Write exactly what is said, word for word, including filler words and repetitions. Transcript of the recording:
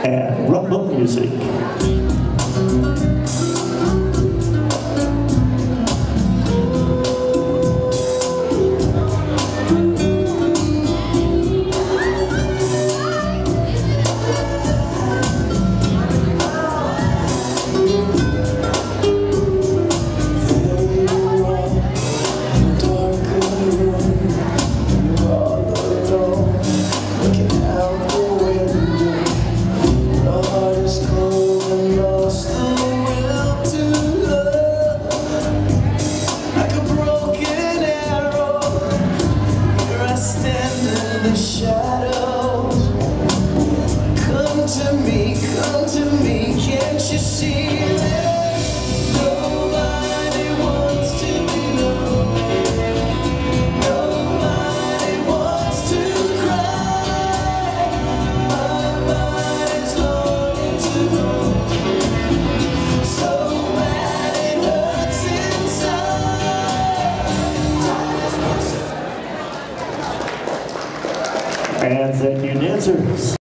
and Rumba music. Shadows, come to me, come to me, can't you see that nobody wants to be known, nobody wants to cry, my body's longing to know, so bad it hurts inside. And thank you, dancers.